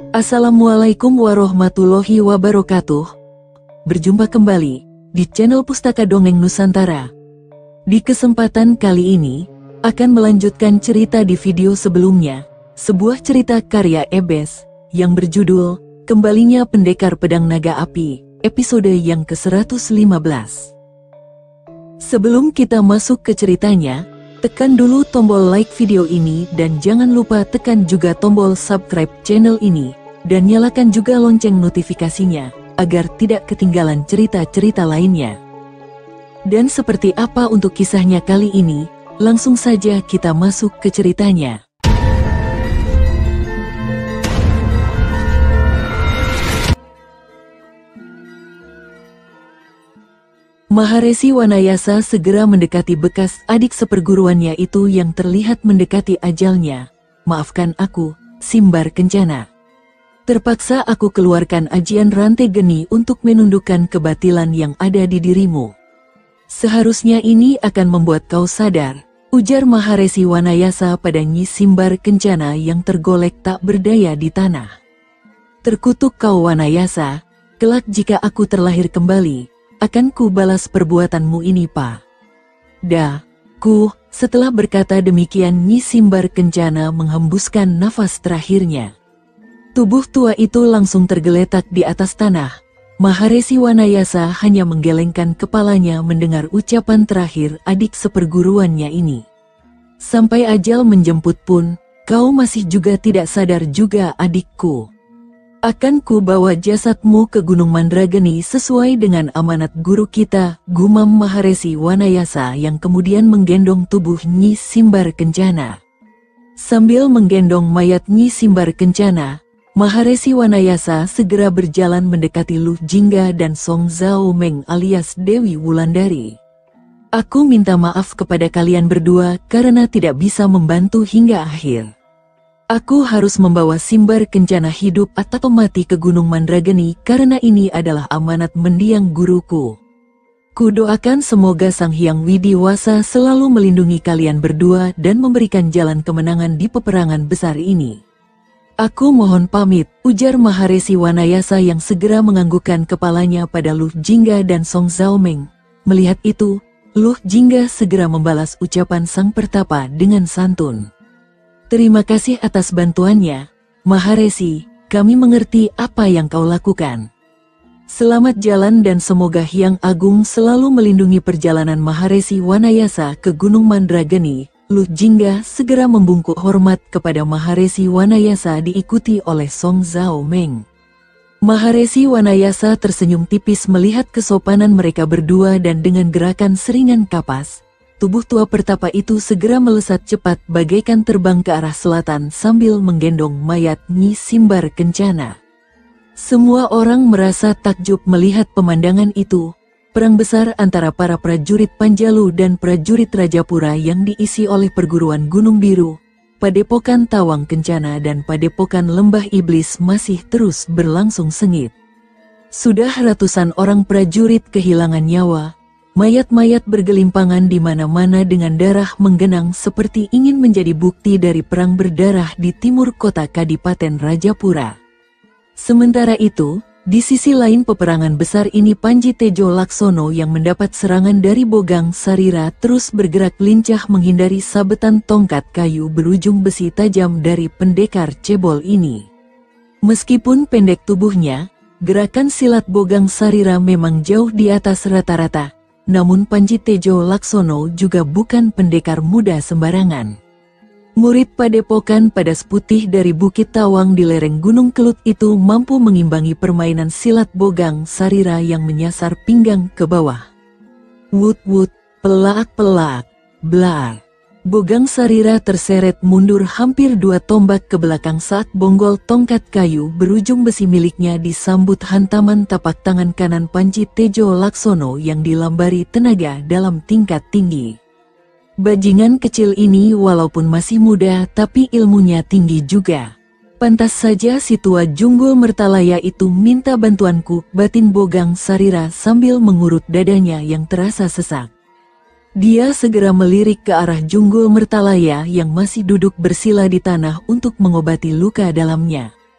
Assalamualaikum warahmatullahi wabarakatuh. Berjumpa kembali di channel Pustaka Dongeng Nusantara. Di kesempatan kali ini, akan melanjutkan cerita di video sebelumnya, sebuah cerita karya Ebes, yang berjudul, Kembalinya Pendekar Pedang Naga Api, episode yang ke-115. Sebelum kita masuk ke ceritanya, tekan dulu tombol like video ini dan jangan lupa tekan juga tombol subscribe channel ini, dan nyalakan juga lonceng notifikasinya, agar tidak ketinggalan cerita-cerita lainnya. Dan seperti apa untuk kisahnya kali ini, langsung saja kita masuk ke ceritanya. Maharesi Wanayasa segera mendekati bekas adik seperguruannya itu yang terlihat mendekati ajalnya. Maafkan aku, Simbar Kencana. Terpaksa aku keluarkan ajian rantai geni untuk menundukkan kebatilan yang ada di dirimu. Seharusnya ini akan membuat kau sadar, ujar Maharesi Wanayasa pada Nyi Simbar Kencana yang tergolek tak berdaya di tanah. Terkutuk kau Wanayasa, kelak jika aku terlahir kembali, akan ku balas perbuatanmu ini Pak. Setelah berkata demikian Nyi Simbar Kencana menghembuskan nafas terakhirnya. Tubuh tua itu langsung tergeletak di atas tanah. Maharesi Wanayasa hanya menggelengkan kepalanya mendengar ucapan terakhir adik seperguruannya ini. Sampai ajal menjemput pun, kau masih juga tidak sadar juga adikku. Akan ku bawa jasadmu ke Gunung Mandrageni sesuai dengan amanat guru kita, gumam Maharesi Wanayasa yang kemudian menggendong tubuh Nyi Simbar Kencana. Sambil menggendong mayat Nyi Simbar Kencana, Maharesi Wanayasa segera berjalan mendekati Luh Jingga dan Song Zhao Meng alias Dewi Wulandari. Aku minta maaf kepada kalian berdua karena tidak bisa membantu hingga akhir. Aku harus membawa Simbar Kencana hidup atau mati ke Gunung Mandrageni karena ini adalah amanat mendiang guruku. Kudoakan semoga Sang Hyang Widiwasa selalu melindungi kalian berdua dan memberikan jalan kemenangan di peperangan besar ini. Aku mohon pamit, ujar Maharesi Wanayasa yang segera menganggukkan kepalanya pada Luh Jingga dan Song Zhao Meng. Melihat itu, Luh Jingga segera membalas ucapan sang pertapa dengan santun. Terima kasih atas bantuannya, Maharesi, kami mengerti apa yang kau lakukan. Selamat jalan dan semoga Hyang Agung selalu melindungi perjalanan Maharesi Wanayasa ke Gunung Mandrageni. Luh Jingga segera membungkuk hormat kepada Maharesi Wanayasa diikuti oleh Song Zhao Meng. Maharesi Wanayasa tersenyum tipis melihat kesopanan mereka berdua dan dengan gerakan seringan kapas, tubuh tua pertapa itu segera melesat cepat bagaikan terbang ke arah selatan sambil menggendong mayat Nyi Simbar Kencana. Semua orang merasa takjub melihat pemandangan itu. Perang besar antara para prajurit Panjalu dan prajurit Rajapura yang diisi oleh perguruan Gunung Biru, Padepokan Tawang Kencana dan Padepokan Lembah Iblis masih terus berlangsung sengit. Sudah ratusan orang prajurit kehilangan nyawa. Mayat-mayat bergelimpangan di mana-mana dengan darah menggenang seperti ingin menjadi bukti dari perang berdarah di timur kota Kadipaten Rajapura. Sementara itu, di sisi lain peperangan besar ini Panji Tejo Laksono yang mendapat serangan dari Bogang Sarira terus bergerak lincah menghindari sabetan tongkat kayu berujung besi tajam dari pendekar cebol ini. Meskipun pendek tubuhnya, gerakan silat Bogang Sarira memang jauh di atas rata-rata. Namun Panji Tejo Laksono juga bukan pendekar muda sembarangan. Murid Padepokan Padas Putih dari Bukit Tawang di lereng Gunung Kelut itu mampu mengimbangi permainan silat Bogang Sarira yang menyasar pinggang ke bawah. Wut-wut, pelak-pelak, blar. Bogang Sarira terseret mundur hampir 2 tombak ke belakang saat bonggol tongkat kayu berujung besi miliknya disambut hantaman tapak tangan kanan Panji Tejo Laksono yang dilambari tenaga dalam tingkat tinggi. Bajingan kecil ini walaupun masih muda tapi ilmunya tinggi juga. Pantas saja si tua Junggul Mertalaya itu minta bantuanku, batin Bogang Sarira sambil mengurut dadanya yang terasa sesak. Dia segera melirik ke arah Junggul Mertalaya yang masih duduk bersila di tanah untuk mengobati luka dalamnya.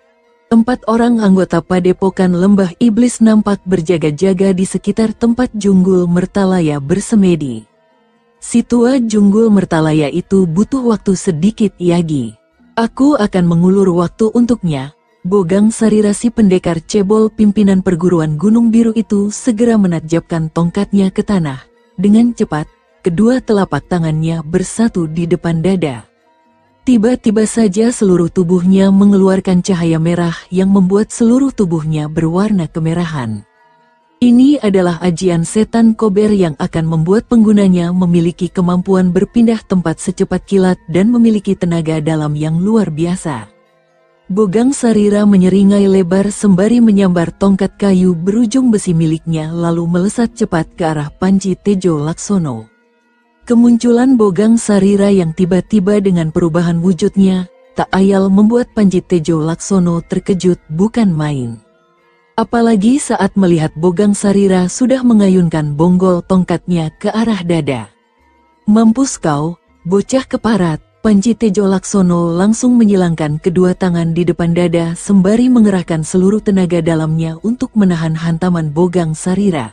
4 orang anggota Padepokan Lembah Iblis nampak berjaga-jaga di sekitar tempat Junggul Mertalaya bersemedi. Si tua Junggul Mertalaya itu butuh waktu sedikit, Yagi. Aku akan mengulur waktu untuknya. Bogang Sarira, si pendekar cebol pimpinan perguruan Gunung Biru itu segera menadjapkan tongkatnya ke tanah. Dengan cepat, kedua telapak tangannya bersatu di depan dada. Tiba-tiba saja seluruh tubuhnya mengeluarkan cahaya merah yang membuat seluruh tubuhnya berwarna kemerahan. Ini adalah ajian setan kober yang akan membuat penggunanya memiliki kemampuan berpindah tempat secepat kilat dan memiliki tenaga dalam yang luar biasa. Bogang Sarira menyeringai lebar sembari menyambar tongkat kayu berujung besi miliknya lalu melesat cepat ke arah Panji Tejo Laksono. Kemunculan Bogang Sarira yang tiba-tiba dengan perubahan wujudnya, tak ayal membuat Panji Tejo Laksono terkejut bukan main. Apalagi saat melihat Bogang Sarira sudah mengayunkan bonggol tongkatnya ke arah dada. Mampus kau, bocah keparat! Panji Tejo Laksono langsung menyilangkan kedua tangan di depan dada sembari mengerahkan seluruh tenaga dalamnya untuk menahan hantaman Bogang Sarira.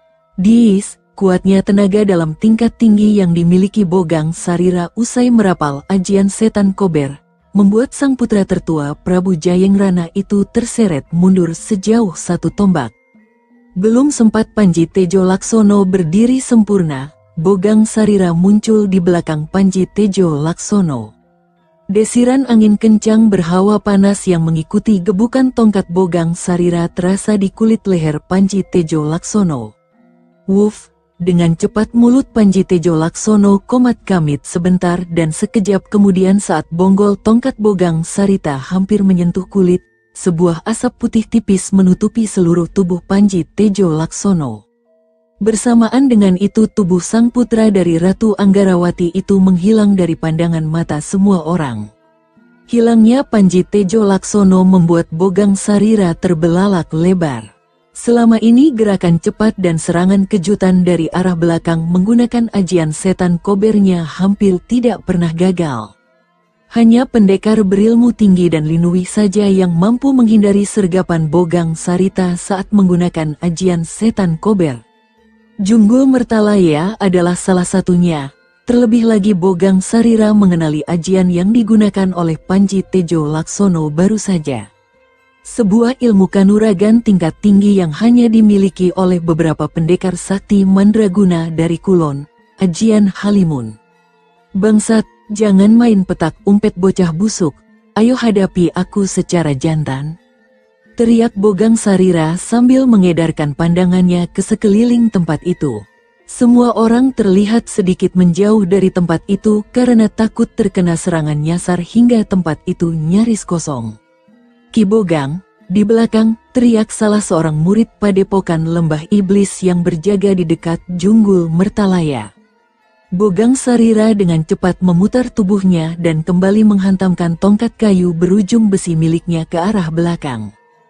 Diis! Kuatnya tenaga dalam tingkat tinggi yang dimiliki Bogang Sarira usai merapal ajian setan kober, membuat sang putra tertua Prabu Jayengrana itu terseret mundur sejauh 1 tombak. Belum sempat Panji Tejo Laksono berdiri sempurna, Bogang Sarira muncul di belakang Panji Tejo Laksono. Desiran angin kencang berhawa panas yang mengikuti gebukan tongkat Bogang Sarira terasa di kulit leher Panji Tejo Laksono. Wuf! Dengan cepat mulut Panji Tejo Laksono komat kamit sebentar dan sekejap kemudian saat bonggol tongkat Bogang Sarita hampir menyentuh kulit, sebuah asap putih tipis menutupi seluruh tubuh Panji Tejo Laksono. Bersamaan dengan itu tubuh sang putra dari Ratu Anggarawati itu menghilang dari pandangan mata semua orang. Hilangnya Panji Tejo Laksono membuat Bogang Sarira terbelalak lebar. Selama ini gerakan cepat dan serangan kejutan dari arah belakang menggunakan ajian setan kobernya hampir tidak pernah gagal. Hanya pendekar berilmu tinggi dan linui saja yang mampu menghindari sergapan Bogang Sarita saat menggunakan ajian setan kober. Junggul Mertalaya adalah salah satunya, terlebih lagi Bogang Sarira mengenali ajian yang digunakan oleh Panji Tejo Laksono baru saja. Sebuah ilmu kanuragan tingkat tinggi yang hanya dimiliki oleh beberapa pendekar sakti mandraguna dari Kulon, ajian Halimun. Bangsat, jangan main petak umpet bocah busuk, ayo hadapi aku secara jantan. Teriak Bogang Sarira sambil mengedarkan pandangannya ke sekeliling tempat itu. Semua orang terlihat sedikit menjauh dari tempat itu karena takut terkena serangan nyasar hingga tempat itu nyaris kosong. Ki Bogang, di belakang, teriak salah seorang murid Padepokan Lembah Iblis yang berjaga di dekat Junggul Mertalaya. Bogang Sarira dengan cepat memutar tubuhnya dan kembali menghantamkan tongkat kayu berujung besi miliknya ke arah belakang.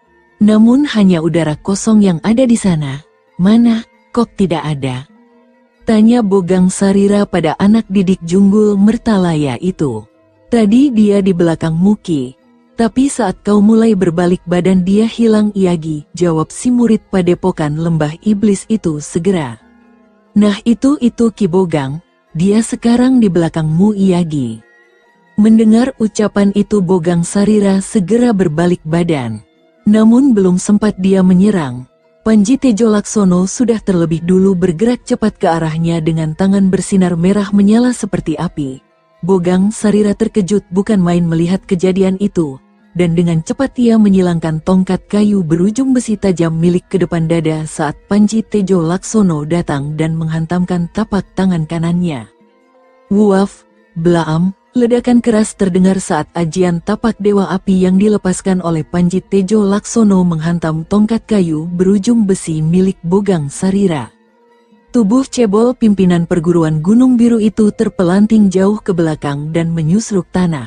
Namun hanya udara kosong yang ada di sana. Mana, kok tidak ada? Tanya Bogang Sarira pada anak didik Junggul Mertalaya itu. Tadi dia di belakang Muki. Tapi saat kau mulai berbalik badan dia hilang, Iyagi, jawab si murid Padepokan Lembah Iblis itu segera. Nah itu Ki Bogang, dia sekarang di belakangmu, Iyagi. Mendengar ucapan itu Bogang Sarira segera berbalik badan. Namun belum sempat dia menyerang, Panji Tejo Laksono sudah terlebih dulu bergerak cepat ke arahnya dengan tangan bersinar merah menyala seperti api. Bogang Sarira terkejut bukan main melihat kejadian itu, dan dengan cepat ia menyilangkan tongkat kayu berujung besi tajam milik ke depan dada saat Panji Tejo Laksono datang dan menghantamkan tapak tangan kanannya. Wuaf, blaam, ledakan keras terdengar saat ajian tapak dewa api yang dilepaskan oleh Panji Tejo Laksono menghantam tongkat kayu berujung besi milik Bogang Sarira. Tubuh cebol pimpinan perguruan Gunung Biru itu terpelanting jauh ke belakang dan menyusruk tanah.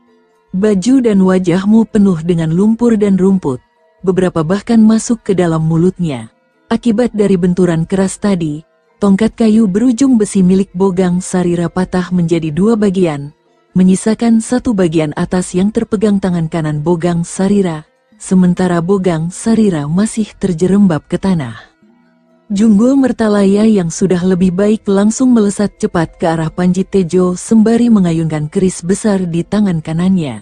Baju dan wajahmu penuh dengan lumpur dan rumput, beberapa bahkan masuk ke dalam mulutnya. Akibat dari benturan keras tadi, tongkat kayu berujung besi milik Bogang Sarira patah menjadi 2 bagian, menyisakan 1 bagian atas yang terpegang tangan kanan Bogang Sarira, sementara Bogang Sarira masih terjerembab ke tanah. Junggul Mertalaya yang sudah lebih baik langsung melesat cepat ke arah Panji Tejo sembari mengayunkan keris besar di tangan kanannya.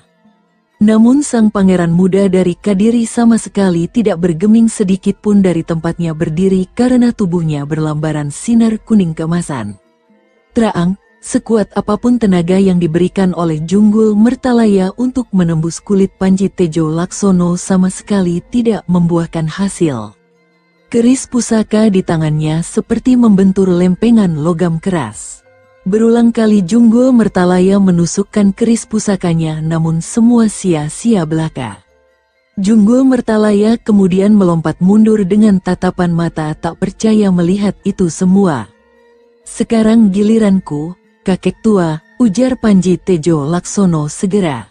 Namun sang pangeran muda dari Kadiri sama sekali tidak bergeming sedikit pun dari tempatnya berdiri karena tubuhnya berlambaran sinar kuning keemasan. Traang, sekuat apapun tenaga yang diberikan oleh Junggul Mertalaya untuk menembus kulit Panji Tejo Laksono sama sekali tidak membuahkan hasil. Keris pusaka di tangannya seperti membentur lempengan logam keras. Berulang kali Junggul Mertalaya menusukkan keris pusakanya namun semua sia-sia belaka. Junggul Mertalaya kemudian melompat mundur dengan tatapan mata tak percaya melihat itu semua. "Sekarang giliranku, kakek tua," ujar Panji Tejo Laksono segera.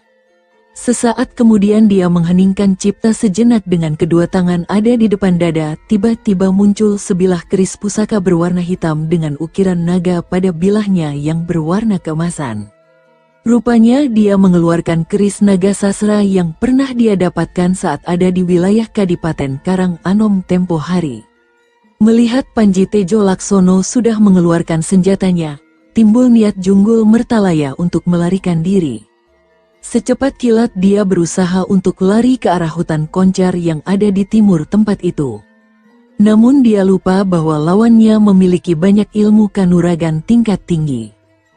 Sesaat kemudian dia mengheningkan cipta sejenak dengan kedua tangan ada di depan dada, tiba-tiba muncul sebilah keris pusaka berwarna hitam dengan ukiran naga pada bilahnya yang berwarna keemasan. Rupanya dia mengeluarkan keris naga sasra yang pernah dia dapatkan saat ada di wilayah Kadipaten Karang Anom tempo hari. Melihat Panji Tejo Laksono sudah mengeluarkan senjatanya, timbul niat Junggul Mertalaya untuk melarikan diri. Secepat kilat dia berusaha untuk lari ke arah hutan koncar yang ada di timur tempat itu. Namun dia lupa bahwa lawannya memiliki banyak ilmu kanuragan tingkat tinggi.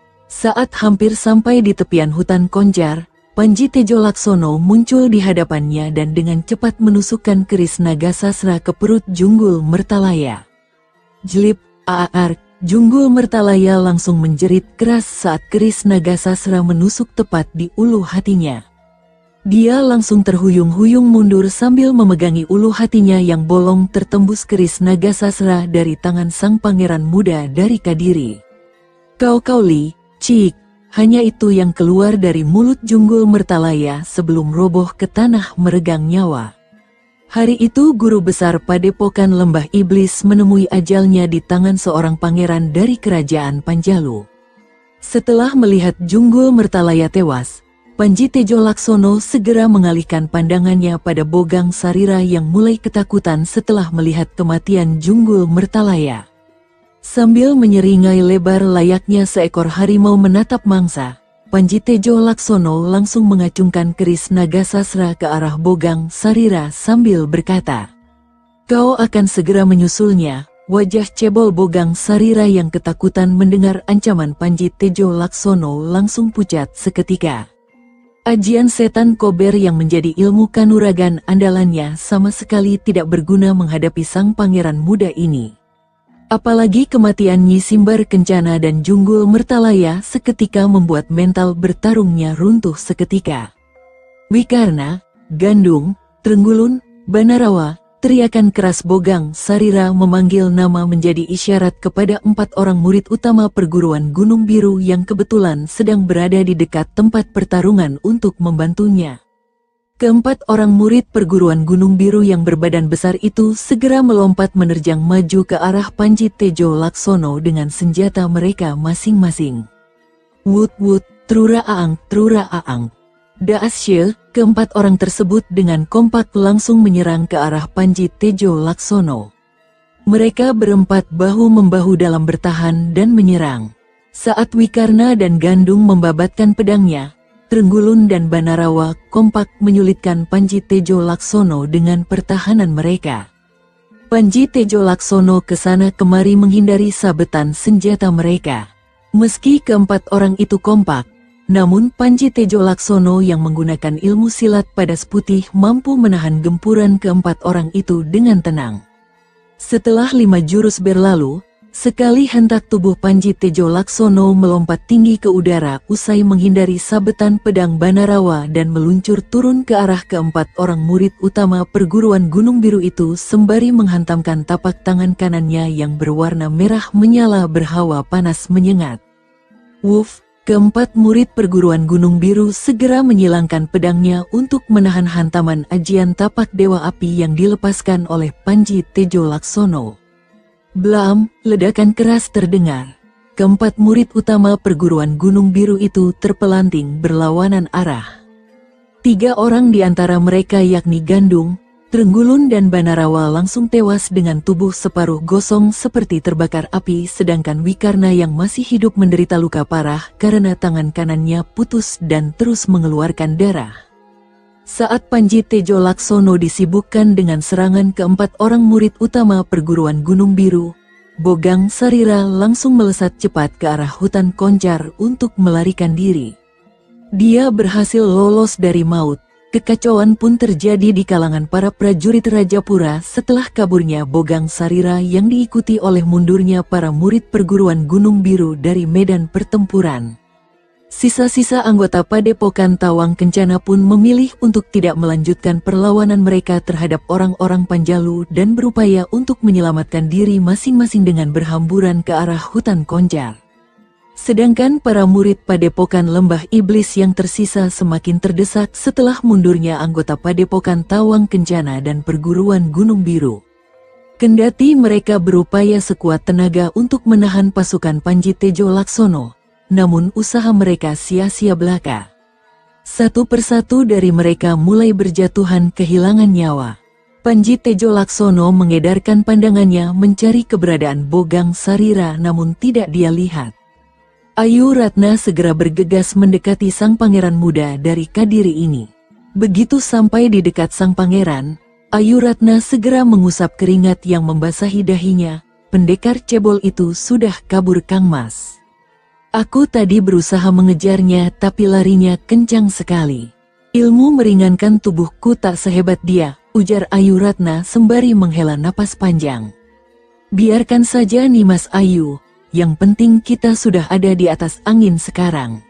Saat hampir sampai di tepian hutan koncar, Panji Tejo Laksono muncul di hadapannya dan dengan cepat menusukkan keris naga sasra ke perut Junggul Mertalaya. Jelip, aar. Junggul Mertalaya langsung menjerit keras saat keris naga sasra menusuk tepat di ulu hatinya. Dia langsung terhuyung-huyung mundur sambil memegangi ulu hatinya yang bolong tertembus keris naga sasra dari tangan sang pangeran muda dari Kadiri. "Kau Kauli, cik," hanya itu yang keluar dari mulut Junggul Mertalaya sebelum roboh ke tanah meregang nyawa. Hari itu guru besar Padepokan Lembah Iblis menemui ajalnya di tangan seorang pangeran dari kerajaan Panjalu. Setelah melihat Junggul Mertalaya tewas, Panji Tejo Laksono segera mengalihkan pandangannya pada Bogang Sarira yang mulai ketakutan setelah melihat kematian Junggul Mertalaya. Sambil menyeringai lebar layaknya seekor harimau menatap mangsa, Panji Tejo Laksono langsung mengacungkan keris naga sasra ke arah Bogang Sarira sambil berkata, "Kau akan segera menyusulnya." Wajah cebol Bogang Sarira yang ketakutan mendengar ancaman Panji Tejo Laksono langsung pucat seketika. Ajian setan kober yang menjadi ilmu kanuragan andalannya sama sekali tidak berguna menghadapi sang pangeran muda ini. Apalagi kematian Nyi Simbar Kencana dan Junggul Mertalaya seketika membuat mental bertarungnya runtuh seketika. "Wikarna, Gandung, Trenggulun, Banarawa," teriakan keras Bogang Sarira memanggil nama menjadi isyarat kepada 4 orang murid utama perguruan Gunung Biru yang kebetulan sedang berada di dekat tempat pertarungan untuk membantunya. Keempat orang murid perguruan Gunung Biru yang berbadan besar itu segera melompat menerjang maju ke arah Panji Tejo Laksono dengan senjata mereka masing-masing. "Wut wut, trura aang, trura aang." Daasye, keempat orang tersebut dengan kompak langsung menyerang ke arah Panji Tejo Laksono. Mereka berempat bahu-membahu dalam bertahan dan menyerang. Saat Wikarna dan Gandung membabatkan pedangnya, Trenggulun dan Banarawa kompak menyulitkan Panji Tejo Laksono dengan pertahanan mereka. Panji Tejo Laksono kesana kemari menghindari sabetan senjata mereka. Meski keempat orang itu kompak, namun Panji Tejo Laksono yang menggunakan ilmu silat padas putih mampu menahan gempuran keempat orang itu dengan tenang. Setelah 5 jurus berlalu, sekali hentak tubuh Panji Tejo Laksono melompat tinggi ke udara usai menghindari sabetan pedang Banarawa dan meluncur turun ke arah keempat orang murid utama perguruan Gunung Biru itu sembari menghantamkan tapak tangan kanannya yang berwarna merah menyala berhawa panas menyengat. Wuf, keempat murid perguruan Gunung Biru segera menyilangkan pedangnya untuk menahan hantaman ajian tapak Dewa Api yang dilepaskan oleh Panji Tejo Laksono. Blam, ledakan keras terdengar. Keempat murid utama perguruan Gunung Biru itu terpelanting berlawanan arah. 3 orang di antara mereka yakni Gandung, Trenggulun dan Banarawa langsung tewas dengan tubuh separuh gosong seperti terbakar api, sedangkan Wikarna yang masih hidup menderita luka parah karena tangan kanannya putus dan terus mengeluarkan darah. Saat Panji Tejo Laksono disibukkan dengan serangan ke-4 orang murid utama perguruan Gunung Biru, Bogang Sarira langsung melesat cepat ke arah hutan Koncar untuk melarikan diri. Dia berhasil lolos dari maut. Kekacauan pun terjadi di kalangan para prajurit Rajapura setelah kaburnya Bogang Sarira yang diikuti oleh mundurnya para murid perguruan Gunung Biru dari medan pertempuran. Sisa-sisa anggota Padepokan Tawang Kencana pun memilih untuk tidak melanjutkan perlawanan mereka terhadap orang-orang Panjalu dan berupaya untuk menyelamatkan diri masing-masing dengan berhamburan ke arah hutan Koncar. Sedangkan para murid Padepokan Lembah Iblis yang tersisa semakin terdesak setelah mundurnya anggota Padepokan Tawang Kencana dan perguruan Gunung Biru. Kendati mereka berupaya sekuat tenaga untuk menahan pasukan Panji Tejo Laksono, namun usaha mereka sia-sia belaka. Satu persatu dari mereka mulai berjatuhan kehilangan nyawa. Panji Tejo Laksono mengedarkan pandangannya mencari keberadaan Bogang Sarira namun tidak dia lihat. Ayu Ratna segera bergegas mendekati sang pangeran muda dari Kadiri ini. Begitu sampai di dekat sang pangeran, Ayu Ratna segera mengusap keringat yang membasahi dahinya. Pendekar cebol itu sudah kabur, Kang Mas. Aku tadi berusaha mengejarnya tapi larinya kencang sekali. Ilmu meringankan tubuhku tak sehebat dia, ujar Ayu Ratna sembari menghela napas panjang. Biarkan saja nih Mas Ayu. Yang penting kita sudah ada di atas angin sekarang.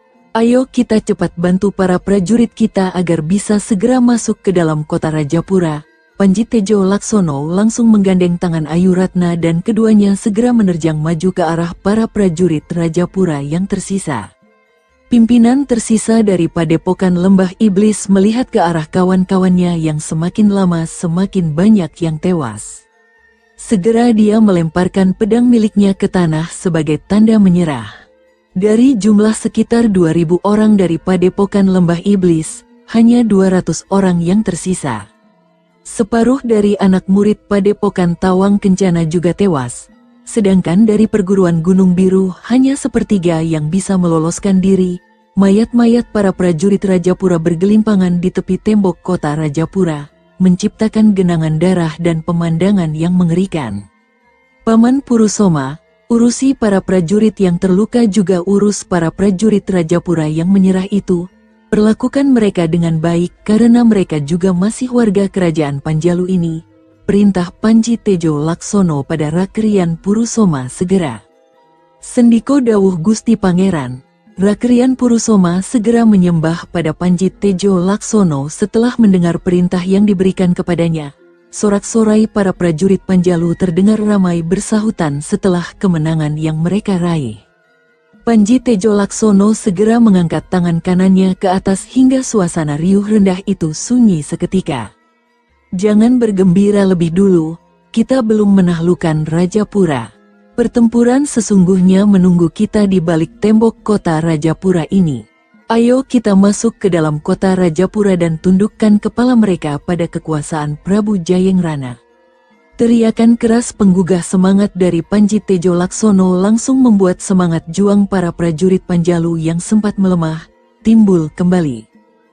Ayo kita cepat bantu para prajurit kita agar bisa segera masuk ke dalam kota Rajapura. Panji Tejo Laksono langsung menggandeng tangan Ayu Ratna dan keduanya segera menerjang maju ke arah para prajurit Rajapura yang tersisa. Pimpinan tersisa dari Padepokan Lembah Iblis melihat ke arah kawan-kawannya yang semakin lama semakin banyak yang tewas. Segera dia melemparkan pedang miliknya ke tanah sebagai tanda menyerah. Dari jumlah sekitar 2000 orang dari Padepokan Lembah Iblis, hanya 200 orang yang tersisa. Separuh dari anak murid Padepokan Tawang Kencana juga tewas, sedangkan dari perguruan Gunung Biru hanya sepertiga yang bisa meloloskan diri. Mayat-mayat para prajurit Rajapura bergelimpangan di tepi tembok kota Rajapura, menciptakan genangan darah dan pemandangan yang mengerikan. Paman Purusoma, urusi para prajurit yang terluka juga urus para prajurit Rajapura yang menyerah itu. Perlakukan mereka dengan baik karena mereka juga masih warga kerajaan Panjalu ini. Perintah Panji Tejo Laksono pada Rakrian Purusoma segera. Sendiko dawuh Gusti Pangeran. Rakrian Purusoma segera menyembah pada Panji Tejo Laksono setelah mendengar perintah yang diberikan kepadanya. Sorak-sorai para prajurit Panjalu terdengar ramai bersahutan setelah kemenangan yang mereka raih. Panji Tejo Laksono segera mengangkat tangan kanannya ke atas hingga suasana riuh rendah itu sunyi seketika. Jangan bergembira lebih dulu, kita belum menaklukkan Rajapura. Pertempuran sesungguhnya menunggu kita di balik tembok kota Rajapura ini. Ayo kita masuk ke dalam kota Rajapura dan tundukkan kepala mereka pada kekuasaan Prabu Jayengrana. Teriakan keras penggugah semangat dari Panji Tejo Laksono langsung membuat semangat juang para prajurit Panjalu yang sempat melemah, timbul kembali.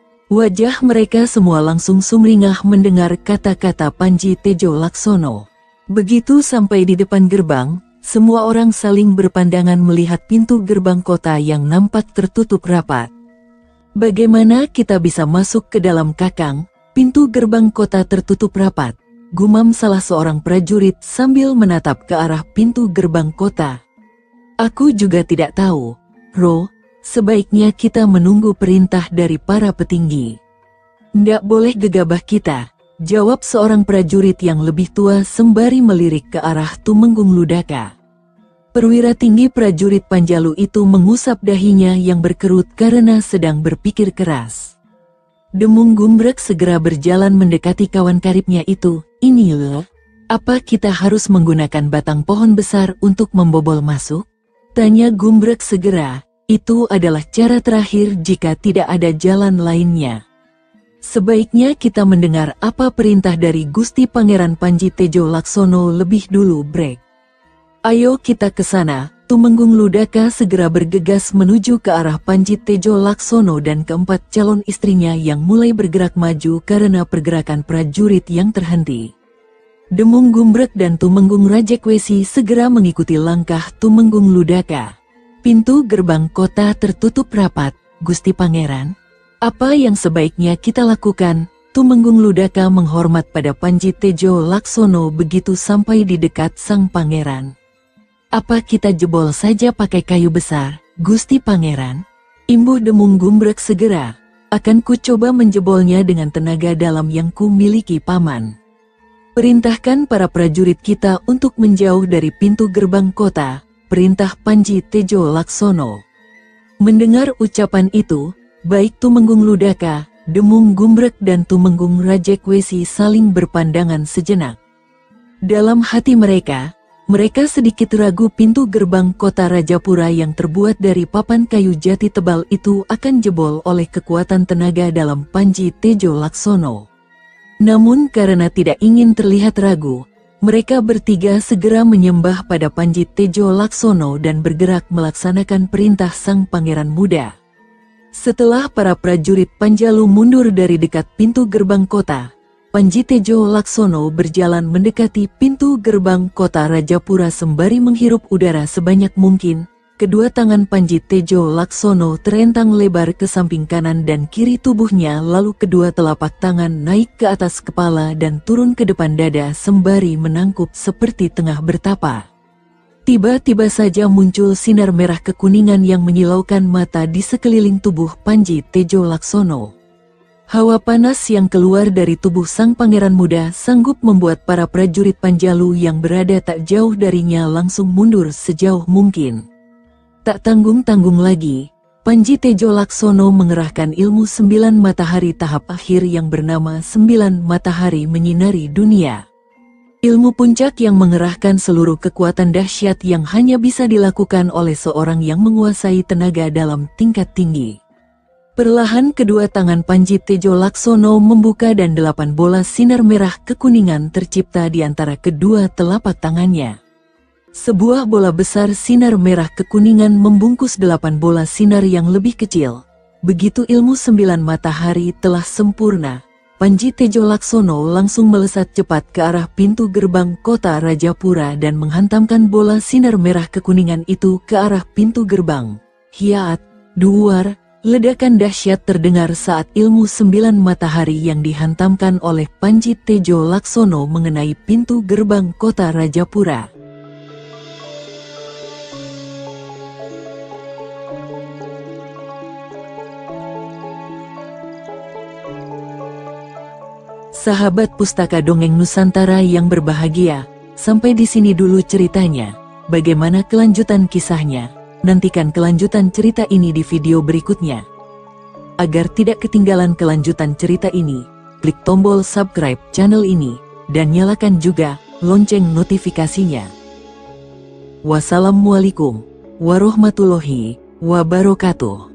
Wajah mereka semua langsung sumringah mendengar kata-kata Panji Tejo Laksono. Begitu sampai di depan gerbang, semua orang saling berpandangan melihat pintu gerbang kota yang nampak tertutup rapat. Bagaimana kita bisa masuk ke dalam, Kakang? Pintu gerbang kota tertutup rapat, gumam salah seorang prajurit sambil menatap ke arah pintu gerbang kota. Aku juga tidak tahu, Ro, sebaiknya kita menunggu perintah dari para petinggi. Ndak boleh gegabah kita, jawab seorang prajurit yang lebih tua sembari melirik ke arah Tumenggung Ludaka. Perwira tinggi prajurit Panjalu itu mengusap dahinya yang berkerut karena sedang berpikir keras. Demung Gumbrek segera berjalan mendekati kawan karibnya itu. Ini loh, apa kita harus menggunakan batang pohon besar untuk membobol masuk? Tanya Gumbrek segera, itu adalah cara terakhir jika tidak ada jalan lainnya. Sebaiknya kita mendengar apa perintah dari Gusti Pangeran Panji Tejo Laksono lebih dulu. Break. Ayo kita ke sana. Tumenggung Ludaka segera bergegas menuju ke arah Panji Tejo Laksono dan keempat calon istrinya yang mulai bergerak maju karena pergerakan prajurit yang terhenti. Demung Gumbrek dan Tumenggung Rajekwesi segera mengikuti langkah Tumenggung Ludaka. Pintu gerbang kota tertutup rapat. Gusti Pangeran, apa yang sebaiknya kita lakukan? Tumenggung Ludaka menghormat pada Panji Tejo Laksono begitu sampai di dekat sang pangeran. Apa kita jebol saja pakai kayu besar, Gusti Pangeran? Imbuh Demung Gumbrek segera. Akan ku coba menjebolnya dengan tenaga dalam yang ku miliki, Paman. Perintahkan para prajurit kita untuk menjauh dari pintu gerbang kota, perintah Panji Tejo Laksono. Mendengar ucapan itu, baik Tumenggung Ludaka, Demung Gumbrek dan Tumenggung Rajekwesi saling berpandangan sejenak. Dalam hati mereka sedikit ragu pintu gerbang kota Rajapura yang terbuat dari papan kayu jati tebal itu akan jebol oleh kekuatan tenaga dalam Panji Tejo Laksono. Namun karena tidak ingin terlihat ragu, mereka bertiga segera menyembah pada Panji Tejo Laksono dan bergerak melaksanakan perintah sang pangeran muda. Setelah para prajurit Panjalu mundur dari dekat pintu gerbang kota, Panji Tejo Laksono berjalan mendekati pintu gerbang kota Rajapura sembari menghirup udara sebanyak mungkin. Kedua tangan Panji Tejo Laksono terentang lebar ke samping kanan dan kiri tubuhnya, lalu kedua telapak tangan naik ke atas kepala dan turun ke depan dada sembari menangkup seperti tengah bertapa. Tiba-tiba saja muncul sinar merah kekuningan yang menyilaukan mata di sekeliling tubuh Panji Tejo Laksono. Hawa panas yang keluar dari tubuh sang pangeran muda sanggup membuat para prajurit Panjalu yang berada tak jauh darinya langsung mundur sejauh mungkin. Tak tanggung-tanggung lagi, Panji Tejo Laksono mengerahkan ilmu 9 matahari tahap akhir yang bernama 9 matahari menyinari dunia. Ilmu puncak yang mengerahkan seluruh kekuatan dahsyat yang hanya bisa dilakukan oleh seorang yang menguasai tenaga dalam tingkat tinggi. Perlahan kedua tangan Panji Tejo Laksono membuka dan 8 bola sinar merah kekuningan tercipta di antara kedua telapak tangannya. Sebuah bola besar sinar merah kekuningan membungkus 8 bola sinar yang lebih kecil. Begitu ilmu 9 matahari telah sempurna, Panji Tejo Laksono langsung melesat cepat ke arah pintu gerbang kota Rajapura dan menghantamkan bola sinar merah kekuningan itu ke arah pintu gerbang. Hiat, duar, ledakan dahsyat terdengar saat ilmu 9 matahari yang dihantamkan oleh Panji Tejo Laksono mengenai pintu gerbang kota Rajapura. Sahabat Pustaka Dongeng Nusantara yang berbahagia, sampai di sini dulu ceritanya. Bagaimana kelanjutan kisahnya? Nantikan kelanjutan cerita ini di video berikutnya. Agar tidak ketinggalan kelanjutan cerita ini, klik tombol subscribe channel ini, dan nyalakan juga lonceng notifikasinya. Wassalamualaikum warahmatullahi wabarakatuh.